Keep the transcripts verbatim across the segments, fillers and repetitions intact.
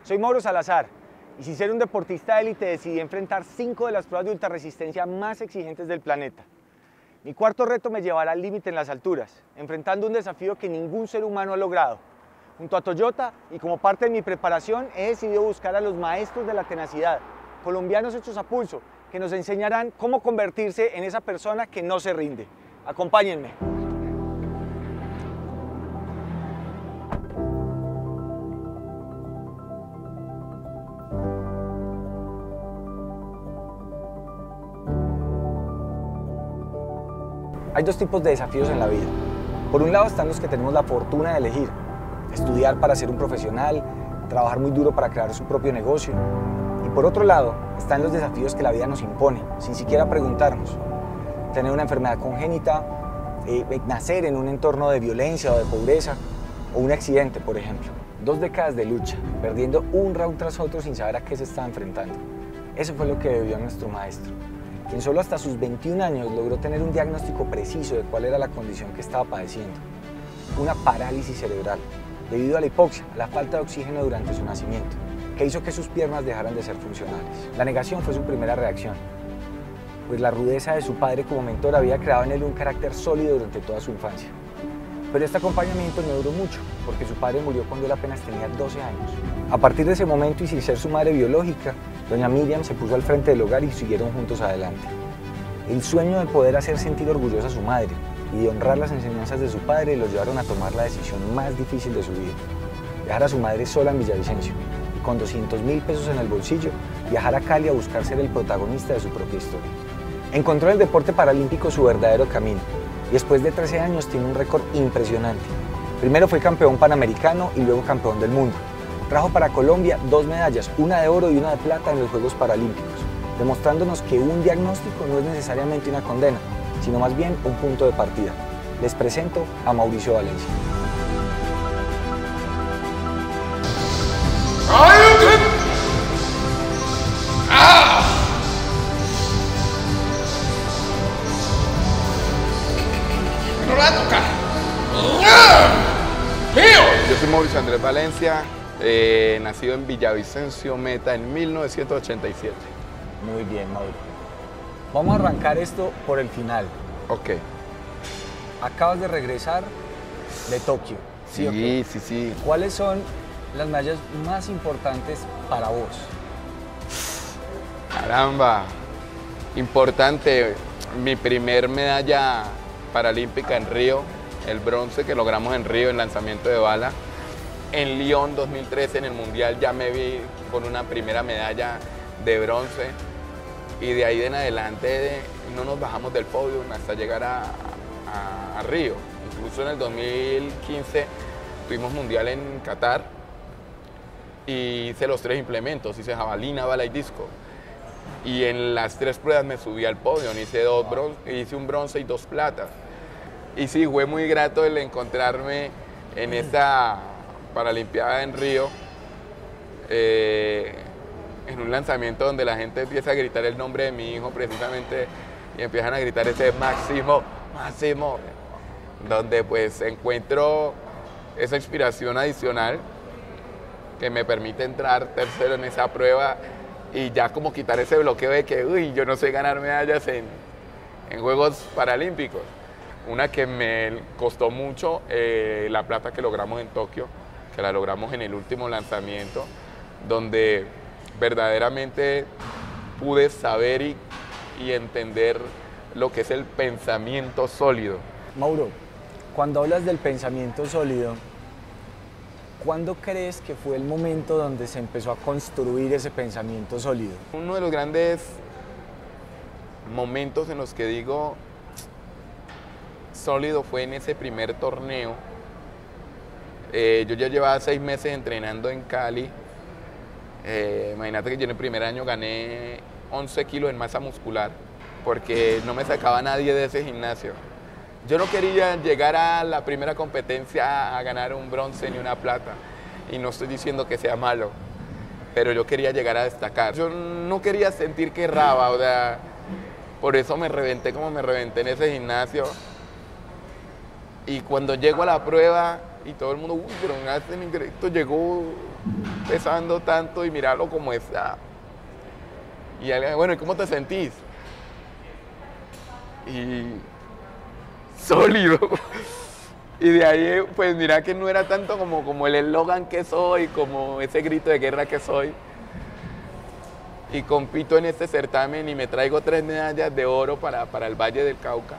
Soy Mauro Salazar y sin ser un deportista élite decidí enfrentar cinco de las pruebas de ultrarresistencia más exigentes del planeta. Mi cuarto reto me llevará al límite en las alturas, enfrentando un desafío que ningún ser humano ha logrado. Junto a Toyota y como parte de mi preparación he decidido buscar a los maestros de la tenacidad, colombianos hechos a pulso, que nos enseñarán cómo convertirse en esa persona que no se rinde. Acompáñenme. Hay dos tipos de desafíos en la vida. Por un lado están los que tenemos la fortuna de elegir, estudiar para ser un profesional, trabajar muy duro para crear su propio negocio. Y por otro lado están los desafíos que la vida nos impone, sin siquiera preguntarnos. Tener una enfermedad congénita, eh, nacer en un entorno de violencia o de pobreza, o un accidente, por ejemplo. Dos décadas de lucha, perdiendo un round tras otro sin saber a qué se estaba enfrentando. Eso fue lo que vivió nuestro maestro, quien solo hasta sus veintiún años logró tener un diagnóstico preciso de cuál era la condición que estaba padeciendo. Una parálisis cerebral, debido a la hipoxia, a la falta de oxígeno durante su nacimiento, que hizo que sus piernas dejaran de ser funcionales. La negación fue su primera reacción, pues la rudeza de su padre como mentor había creado en él un carácter sólido durante toda su infancia. Pero este acompañamiento no duró mucho, porque su padre murió cuando él apenas tenía doce años. A partir de ese momento, y sin ser su madre biológica, doña Miriam se puso al frente del hogar y siguieron juntos adelante. El sueño de poder hacer sentir orgullosa a su madre y de honrar las enseñanzas de su padre los llevaron a tomar la decisión más difícil de su vida: dejar a su madre sola en Villavicencio y con doscientos mil pesos en el bolsillo viajar a Cali a buscar ser el protagonista de su propia historia. Encontró en el deporte paralímpico su verdadero camino y después de trece años tiene un récord impresionante. Primero fue campeón panamericano y luego campeón del mundo. Trajo para Colombia dos medallas, una de oro y una de plata en los Juegos Paralímpicos, demostrándonos que un diagnóstico no es necesariamente una condena, sino más bien un punto de partida. Les presento a Mauricio Valencia. No lo va a tocar. Yo soy Mauricio Andrés Valencia, eh, nacido en Villavicencio, Meta, en mil novecientos ochenta y siete. Muy bien, Mauricio. Vamos a arrancar esto por el final. Ok. Acabas de regresar de Tokio. Sí, ¿sí, sí, sí. ¿Cuáles son las medallas más importantes para vos? Caramba, importante. Mi primer medalla paralímpica en Río, el bronce que logramos en Río en lanzamiento de bala. En Lyon dos mil trece en el Mundial ya me vi con una primera medalla de bronce y de ahí en adelante no nos bajamos del podio hasta llegar a, a, a Río. Incluso en el dos mil quince tuvimos Mundial en Qatar y hice los tres implementos, hice jabalina, bala y disco. Y en las tres pruebas me subí al podio, hice, dos bronce, hice un bronce y dos platas. Y sí, fue muy grato el encontrarme en esta Paralimpiada en Río, eh, en un lanzamiento donde la gente empieza a gritar el nombre de mi hijo precisamente y empiezan a gritar ese Máximo, Máximo, donde pues encuentro esa inspiración adicional que me permite entrar tercero en esa prueba y ya como quitar ese bloqueo de que uy, yo no sé ganar medallas en, en Juegos Paralímpicos. Una que me costó mucho, eh, la plata que logramos en Tokio, que la logramos en el último lanzamiento, donde verdaderamente pude saber y, y entender lo que es el pensamiento sólido. Mauro, cuando hablas del pensamiento sólido, ¿cuándo crees que fue el momento donde se empezó a construir ese pensamiento sólido? Uno de los grandes momentos en los que digo sólido fue en ese primer torneo. Eh, yo ya llevaba seis meses entrenando en Cali. Eh, imagínate que yo en el primer año gané once kilos en masa muscular porque no me sacaba nadie de ese gimnasio. Yo no quería llegar a la primera competencia a ganar un bronce ni una plata. Y no estoy diciendo que sea malo, pero yo quería llegar a destacar. Yo no quería sentir que erraba, o sea, por eso me reventé como me reventé en ese gimnasio. Y cuando llego a la prueba y todo el mundo, uy, pero esto llegó pesando tanto y míralo como está. Y él, bueno, ¿y cómo te sentís? Y sólido. Y de ahí, pues mira que no era tanto como, como el eslogan que soy, como ese grito de guerra que soy. Y compito en este certamen y me traigo tres medallas de oro para, para el Valle del Cauca.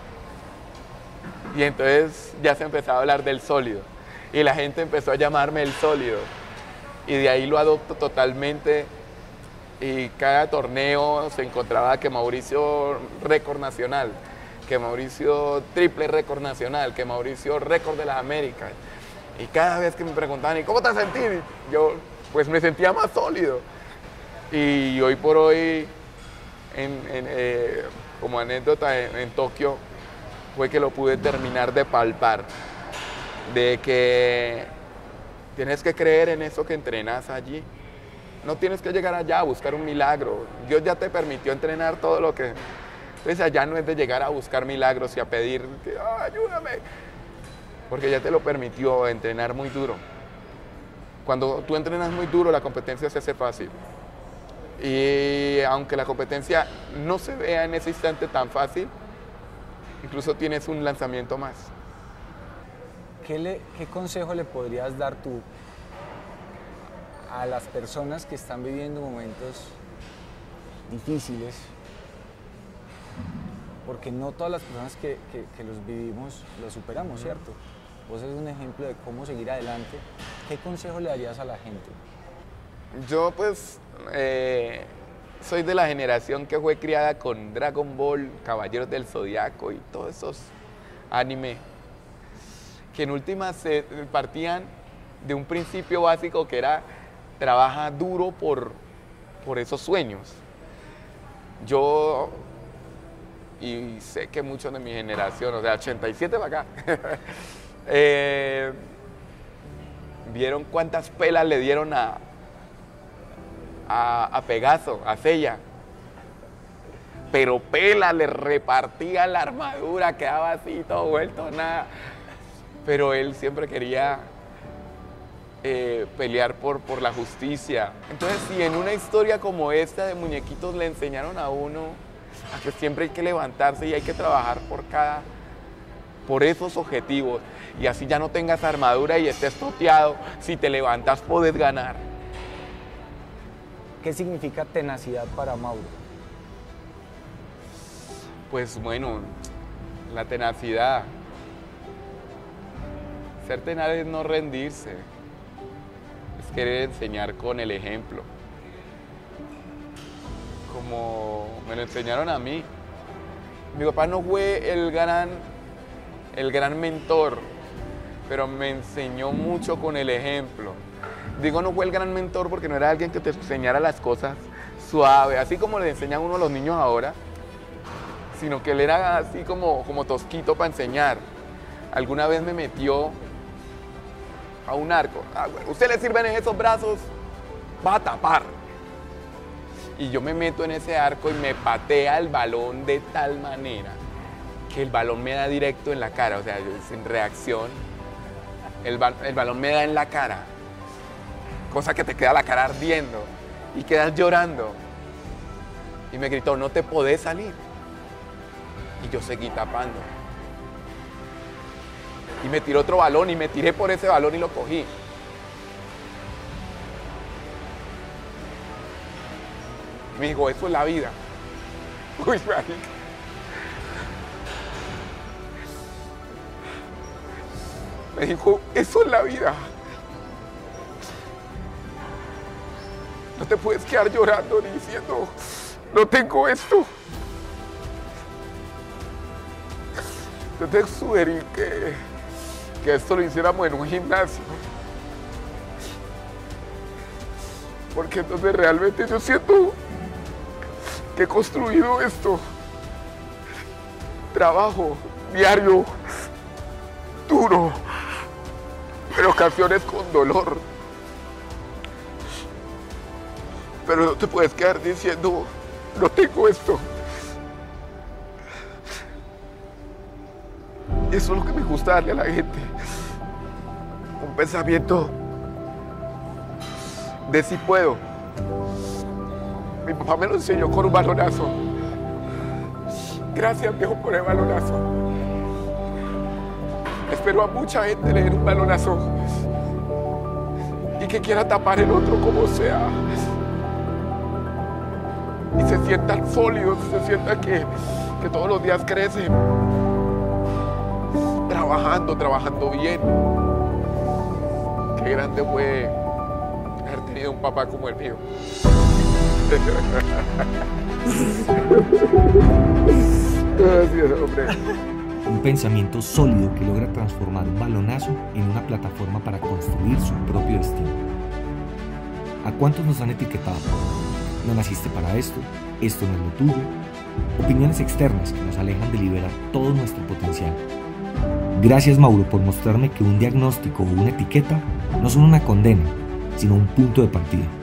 Y entonces ya se empezó a hablar del sólido. Y la gente empezó a llamarme el sólido. Y de ahí lo adopto totalmente. Y cada torneo se encontraba que Mauricio récord nacional, que Mauricio triple récord nacional, que Mauricio récord de las Américas. Y cada vez que me preguntaban, ¿y cómo te sentís? Yo pues me sentía más sólido. Y hoy por hoy, en, en, eh, como anécdota en, en Tokio, fue que lo pude terminar de palpar, de que tienes que creer en eso que entrenas allí. No tienes que llegar allá a buscar un milagro. Dios ya te permitió entrenar todo lo que... Entonces allá no es de llegar a buscar milagros y a pedir, que, oh, ayúdame, porque ya te lo permitió entrenar muy duro. Cuando tú entrenas muy duro, la competencia se hace fácil. Y aunque la competencia no se vea en ese instante tan fácil, incluso tienes un lanzamiento más. ¿Qué, le, qué consejo le podrías dar tú a las personas que están viviendo momentos difíciles? Porque no todas las personas que, que, que los vivimos los superamos, ¿cierto? Vos eres un ejemplo de cómo seguir adelante. ¿Qué consejo le darías a la gente? Yo pues eh, soy de la generación que fue criada con Dragon Ball, Caballeros del Zodiaco y todos esos anime que en últimas se partían de un principio básico que era trabaja duro por, por esos sueños. Yo, y sé que muchos de mi generación, o sea, ochenta y siete para acá, eh, vieron cuántas pelas le dieron a, a, a Pegaso, a Seiya. Pero pela, le repartía la armadura, quedaba así, todo vuelto, nada. Pero él siempre quería eh, pelear por, por la justicia. Entonces, si en una historia como esta de muñequitos le enseñaron a uno a que siempre hay que levantarse y hay que trabajar por cada, por esos objetivos, y así ya no tengas armadura y estés toteado, si te levantas puedes ganar. ¿Qué significa tenacidad para Mauro? Pues bueno, la tenacidad. Ser tenaz es no rendirse, es querer enseñar con el ejemplo. Como me lo enseñaron a mí. Mi papá no fue el gran, el gran mentor, pero me enseñó mucho con el ejemplo. Digo, no fue el gran mentor porque no era alguien que te enseñara las cosas suave, así como le enseñan uno a los niños ahora, sino que él era así como, como tosquito para enseñar. Alguna vez me metió a un arco. Ah, bueno, ¿usted le sirven en esos brazos? Va a tapar. Y yo me meto en ese arco y me patea el balón de tal manera que el balón me da directo en la cara, o sea, yo, sin reacción, el, ba el balón me da en la cara, cosa que te queda la cara ardiendo y quedas llorando. Y me gritó, no te podés salir. Y yo seguí tapando. Y me tiró otro balón y me tiré por ese balón y lo cogí. Y me dijo, eso es la vida. Uy, marica. Me dijo, eso es la vida. No te puedes quedar llorando ni diciendo, no tengo esto. Yo te sugerí que, que esto lo hiciéramos en un gimnasio. Porque entonces realmente yo siento que he construido esto. Trabajo diario, duro, pero ocasiones con dolor. Pero no te puedes quedar diciendo, no tengo esto. Eso es lo que me gusta darle a la gente. Un pensamiento de sí puedo. Mi papá me lo enseñó con un balonazo. Gracias, viejo, por el balonazo. Espero a mucha gente leer un balonazo y que quiera tapar el otro como sea. Y se sientan sólidos, se sientan que, que todos los días crecen. Trabajando, trabajando bien. Qué grande fue haber tenido un papá como el mío. Gracias, hombre. Un pensamiento sólido que logra transformar un balonazo en una plataforma para construir su propio destino. ¿A cuántos nos han etiquetado? No naciste para esto, esto no es lo tuyo. Opiniones externas que nos alejan de liberar todo nuestro potencial. Gracias, Mauro, por mostrarme que un diagnóstico o una etiqueta no son una condena, sino un punto de partida.